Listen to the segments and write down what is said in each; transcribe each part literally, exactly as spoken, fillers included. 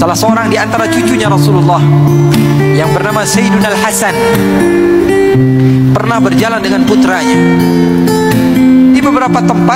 salah seorang di antara cucunya Rasulullah yang bernama Sayyiduna Al-Hasan pernah berjalan dengan putranya. Di beberapa tempat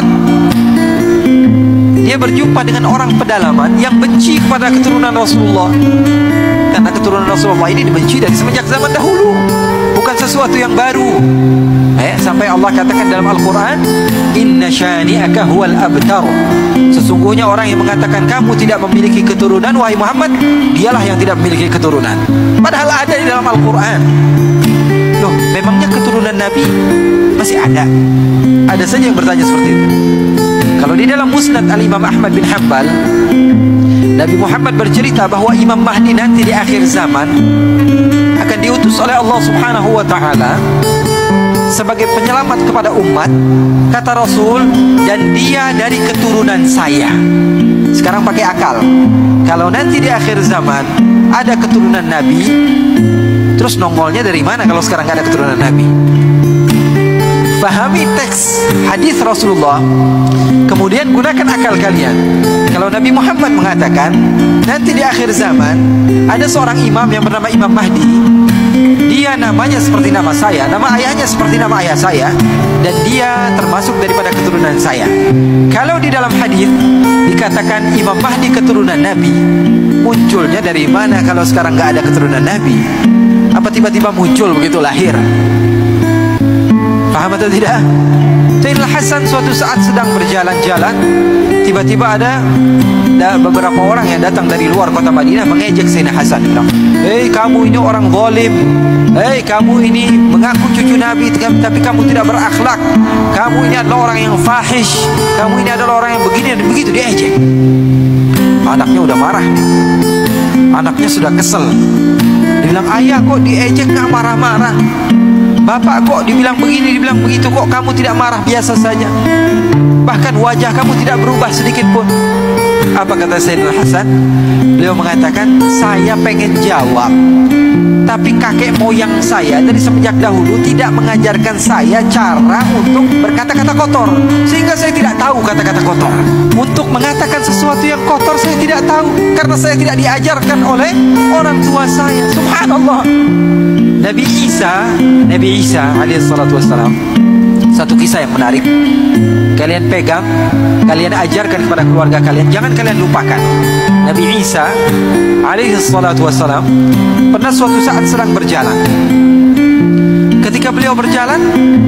dia berjumpa dengan orang pedalaman yang benci kepada keturunan Rasulullah, karena keturunan Rasulullah ini dibenci dari semenjak zaman dahulu, bukan sesuatu yang baru. Eh, sampai Allah katakan dalam Al-Quran, Inna syani'aka huwal abtar. Sesungguhnya orang yang mengatakan kamu tidak memiliki keturunan, wahai Muhammad, dialah yang tidak memiliki keturunan. Padahal ada di dalam Al-Quran. Loh, memangnya keturunan Nabi masih ada? Ada saja yang bertanya seperti itu. Kalau di dalam Musnad Al-Imam Ahmad bin Hanbal, Nabi Muhammad bercerita bahwa Imam Mahdi nanti di akhir zaman akan diutus oleh Allah Subhanahu wa ta'ala sebagai penyelamat kepada umat. Kata Rasul, dan dia dari keturunan saya. Sekarang pakai akal, kalau nanti di akhir zaman ada keturunan Nabi, terus nongolnya dari mana kalau sekarang nggak ada keturunan Nabi? Fahami teks hadis Rasulullah, kemudian gunakan akal kalian. Kalau Nabi Muhammad mengatakan nanti di akhir zaman ada seorang imam yang bernama Imam Mahdi, dia namanya seperti nama saya, nama ayahnya seperti nama ayah saya, dan dia termasuk daripada keturunan saya. Kalau di dalam hadis dikatakan Imam Mahdi keturunan Nabi, munculnya dari mana kalau sekarang nggak ada keturunan Nabi? Apa tiba-tiba muncul begitu lahir? Paham atau tidak? Sayyidina Hasan suatu saat sedang berjalan-jalan, tiba-tiba ada, ada beberapa orang yang datang dari luar kota Madinah mengejek Sayyidina Hasan. Bilang, hei kamu ini orang zalim, hei kamu ini mengaku cucu Nabi tapi kamu tidak berakhlak, kamu ini adalah orang yang fahish, kamu ini adalah orang yang begini dan begitu, diejek. Anaknya udah marah, anaknya sudah kesel. Dia bilang, ayah kok diejek gak marah-marah? Bapak kok dibilang begini, dibilang begitu, kok kamu tidak marah, biasa saja? Bahkan wajah kamu tidak berubah sedikit pun. Apa kata Sayyidina Hasan? Beliau mengatakan, saya pengen jawab, tapi kakek moyang saya dari semenjak dahulu tidak mengajarkan saya cara untuk berkata-kata kotor, sehingga saya tidak tahu kata-kata kotor. Untuk mengatakan sesuatu yang kotor saya tidak tahu, karena saya tidak diajarkan oleh orang tua saya. Subhanallah. Nabi Isa, Nabi Isa alaihissalatu wassalam, satu kisah yang menarik. Kalian pegang, kalian ajarkan kepada keluarga kalian, jangan kalian lupakan. Nabi Isa alaihissalatu wassalam pernah suatu saat sedang berjalan. Ketika beliau berjalan,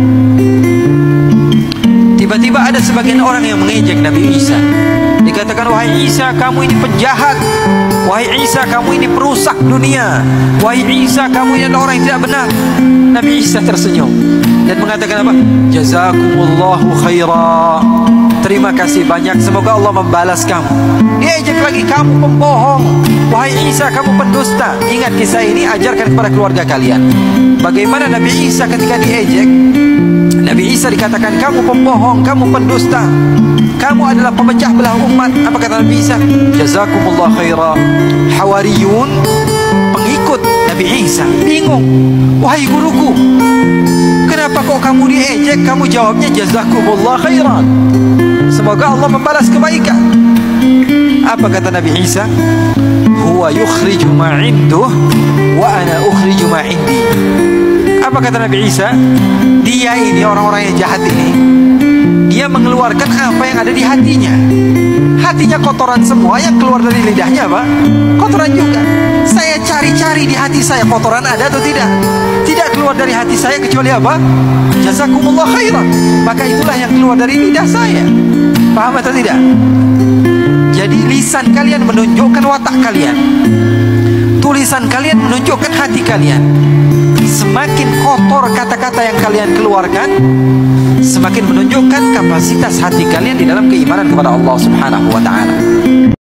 tiba-tiba ada sebagian orang yang mengejek Nabi Isa. Dikatakan, wahai Isa, kamu ini penjahat, wahai Isa, kamu ini perusak dunia, wahai Isa, kamu ini adalah orang yang tidak benar. Nabi Isa tersenyum dan mengatakan apa? Jazakumullahu khaira, terima kasih banyak, semoga Allah membalas kamu. Diejek lagi, kamu pembohong, wahai Isa, kamu pendusta. Ingat kisah ini, ajarkan kepada keluarga kalian. Bagaimana Nabi Isa ketika diejek, Nabi Isa dikatakan kamu pembohong, kamu pendusta, kamu adalah pemecah belah umat. Apa kata Nabi Isa? Jazakumullah khaira. Hawariyun, pengikut Nabi Isa, bingung. Wahai guruku, kenapa kok kamu diejek? Kamu jawabnya jazakumullah khairan, semoga Allah membalas kebaikan. Apa kata Nabi Isa? Huwa yukhriju ma induh wa ana ukhriju ma indi. Apa kata Nabi Isa? Dia ini, orang-orang yang jahat ini, dia mengeluarkan apa yang ada di hatinya. Hatinya kotoran semua, yang keluar dari lidahnya apa? Kotoran juga. Saya cari-cari di hati saya, kotoran ada atau tidak? Tidak keluar dari hati saya kecuali apa? Jazakumullah khairan. Maka itulah yang keluar dari lidah saya. Paham atau tidak? Jadi lisan kalian menunjukkan watak kalian, tulisan kalian menunjukkan hati kalian. Semakin kotor kata-kata yang kalian keluarkan, semakin menunjukkan kapasitas hati kalian di dalam keimanan kepada Allah Subhanahu wa ta'ala.